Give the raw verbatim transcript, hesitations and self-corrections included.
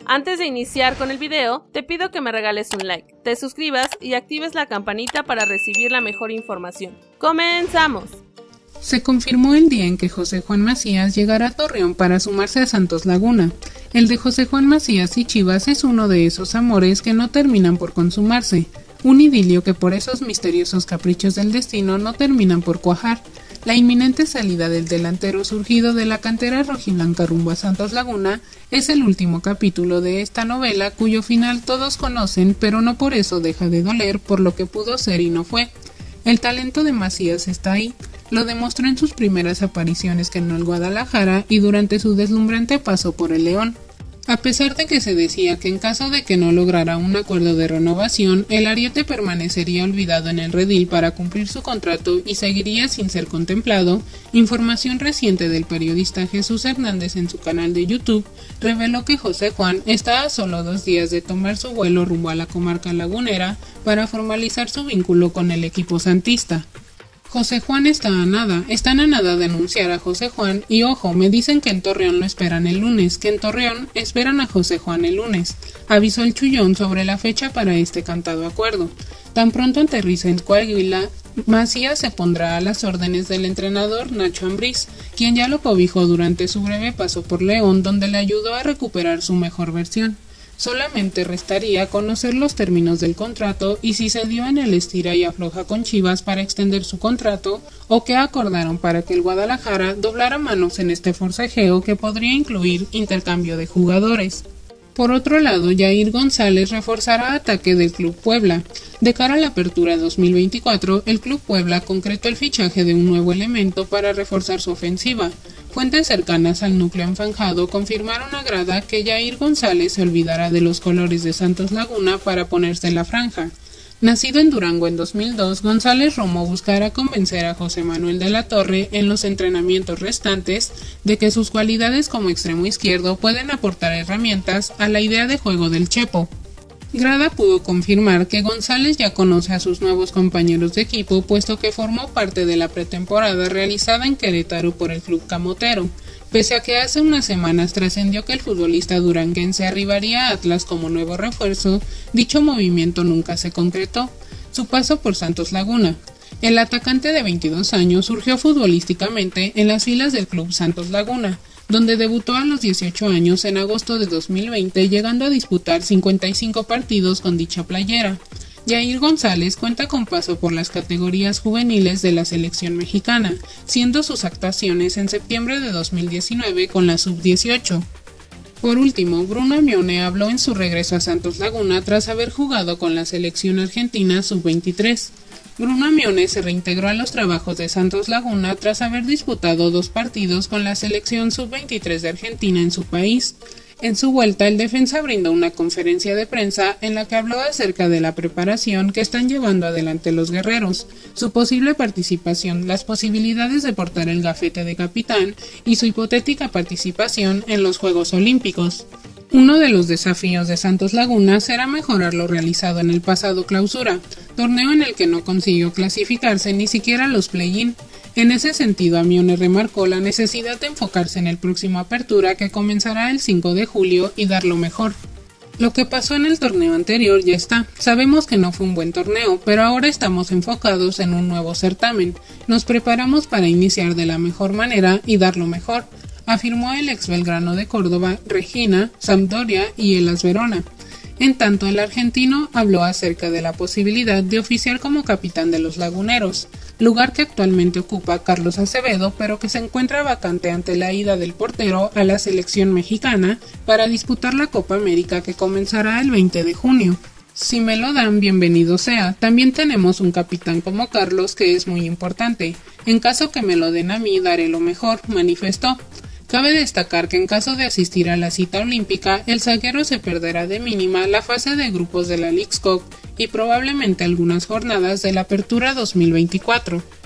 Antes de iniciar con el video, te pido que me regales un like, te suscribas y actives la campanita para recibir la mejor información. ¡Comenzamos! Se confirmó el día en que José Juan Macías llegará a Torreón para sumarse a Santos Laguna. El de José Juan Macías y Chivas es uno de esos amores que no terminan por consumarse, un idilio que por esos misteriosos caprichos del destino no terminan por cuajar. La inminente salida del delantero surgido de la cantera rojiblanca rumbo a Santos Laguna es el último capítulo de esta novela cuyo final todos conocen, pero no por eso deja de doler por lo que pudo ser y no fue. El talento de Macías está ahí, lo demostró en sus primeras apariciones en el Guadalajara y durante su deslumbrante paso por el León. A pesar de que se decía que en caso de que no lograra un acuerdo de renovación, el ariete permanecería olvidado en el redil para cumplir su contrato y seguiría sin ser contemplado, información reciente del periodista Jesús Hernández en su canal de YouTube reveló que José Juan está a solo dos días de tomar su vuelo rumbo a la comarca lagunera para formalizar su vínculo con el equipo santista. José Juan está a nada, están a nada de anunciar a José Juan y ojo, me dicen que en Torreón lo esperan el lunes, que en Torreón esperan a José Juan el lunes, avisó el Chullón sobre la fecha para este cantado acuerdo. Tan pronto aterriza en Coahuila, Macías se pondrá a las órdenes del entrenador Nacho Ambriz, quien ya lo cobijó durante su breve paso por León, donde le ayudó a recuperar su mejor versión. Solamente restaría conocer los términos del contrato y si se dio en el estira y afloja con Chivas para extender su contrato o qué acordaron para que el Guadalajara doblara manos en este forcejeo que podría incluir intercambio de jugadores. Por otro lado, Jair González reforzará ataque del Club Puebla. De cara a la apertura dos mil veinticuatro, el Club Puebla concretó el fichaje de un nuevo elemento para reforzar su ofensiva. Fuentes cercanas al núcleo enfanjado confirmaron a Grada que Jair González se olvidará de los colores de Santos Laguna para ponerse la franja. Nacido en Durango en dos mil dos, González Romo buscará convencer a José Manuel de la Torre en los entrenamientos restantes de que sus cualidades como extremo izquierdo pueden aportar herramientas a la idea de juego del Chepo. Grada pudo confirmar que González ya conoce a sus nuevos compañeros de equipo puesto que formó parte de la pretemporada realizada en Querétaro por el club camotero. Pese a que hace unas semanas trascendió que el futbolista duranguense arribaría a Atlas como nuevo refuerzo, dicho movimiento nunca se concretó. Su paso por Santos Laguna. El atacante de veintidós años surgió futbolísticamente en las filas del club Santos Laguna, donde debutó a los dieciocho años en agosto de dos mil veinte, llegando a disputar cincuenta y cinco partidos con dicha playera. Jair González cuenta con paso por las categorías juveniles de la selección mexicana, siendo sus actuaciones en septiembre de dos mil diecinueve con la sub dieciocho. Por último, Bruno Amione habló en su regreso a Santos Laguna tras haber jugado con la selección argentina sub veintitrés. Bruno Amione se reintegró a los trabajos de Santos Laguna tras haber disputado dos partidos con la selección sub veintitrés de Argentina en su país. En su vuelta, el defensa brindó una conferencia de prensa en la que habló acerca de la preparación que están llevando adelante los guerreros, su posible participación, las posibilidades de portar el gafete de capitán y su hipotética participación en los Juegos Olímpicos. Uno de los desafíos de Santos Laguna será mejorar lo realizado en el pasado Clausura, torneo en el que no consiguió clasificarse ni siquiera a los play-in. En ese sentido, Amione remarcó la necesidad de enfocarse en el próximo Apertura que comenzará el cinco de julio y dar lo mejor. Lo que pasó en el torneo anterior ya está. Sabemos que no fue un buen torneo, pero ahora estamos enfocados en un nuevo certamen. Nos preparamos para iniciar de la mejor manera y dar lo mejor, afirmó el ex Belgrano de Córdoba, Regina, Sampdoria y Hellas Verona. En tanto, el argentino habló acerca de la posibilidad de oficiar como capitán de los laguneros, lugar que actualmente ocupa Carlos Acevedo, pero que se encuentra vacante ante la ida del portero a la selección mexicana para disputar la Copa América que comenzará el veinte de junio. Si me lo dan, bienvenido sea. También tenemos un capitán como Carlos que es muy importante. En caso que me lo den a mí, daré lo mejor, manifestó. Cabe destacar que en caso de asistir a la cita olímpica, el zaguero se perderá de mínima la fase de grupos de la Leagues Cup y probablemente algunas jornadas de la Apertura dos mil veinticuatro.